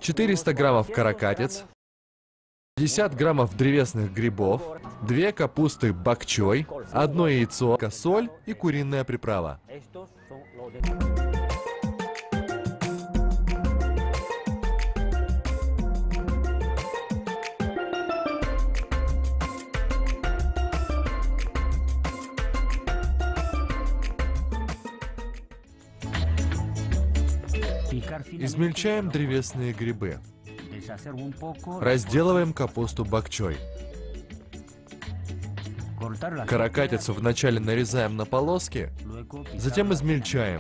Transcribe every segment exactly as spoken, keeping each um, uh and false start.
четыреста граммов каракатиц, пятьдесят граммов древесных грибов, две капусты бакчой, одно яйцо, соль и куриная приправа. Измельчаем древесные грибы. Разделываем капусту бакчой. Каракатицу вначале нарезаем на полоски, затем измельчаем.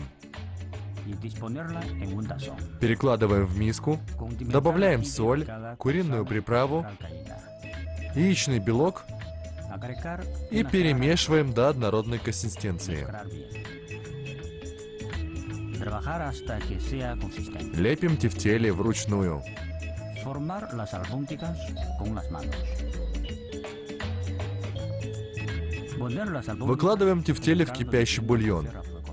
Перекладываем в миску, добавляем соль, куриную приправу, яичный белок и перемешиваем до однородной консистенции. Лепим тефтели вручную. Выкладываем тефтели в кипящий бульон.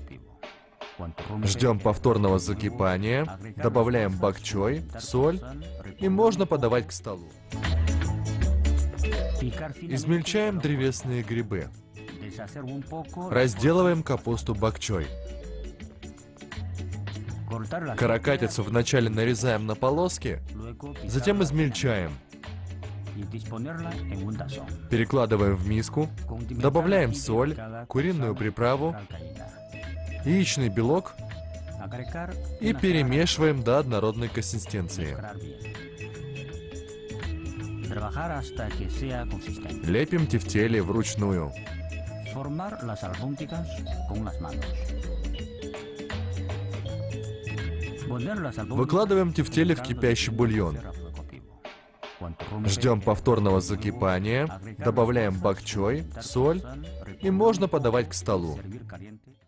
Ждем повторного закипания, добавляем бакчой, соль и можно подавать к столу. Измельчаем древесные грибы. Разделываем капусту бакчой. Каракатицу вначале нарезаем на полоски, затем измельчаем. Перекладываем в миску, добавляем соль, куриную приправу, яичный белок и перемешиваем до однородной консистенции. Лепим тефтели вручную. Выкладываем тефтели в кипящий бульон. Ждем повторного закипания, добавляем бакчой, соль и можно подавать к столу.